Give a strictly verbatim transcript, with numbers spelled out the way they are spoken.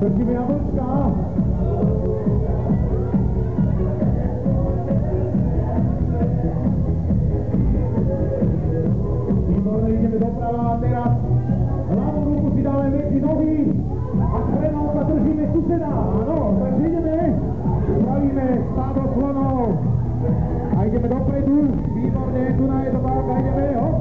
Držíme jablčka. Výborné, ideme doprava a teraz ľavú ruku si dáme medzi nohy a strednou sa držíme suseda. Áno, takže ideme. Spravíme stádo slonov. A ideme dopredu. Výborne, tu na je to bálka, ideme. Hop.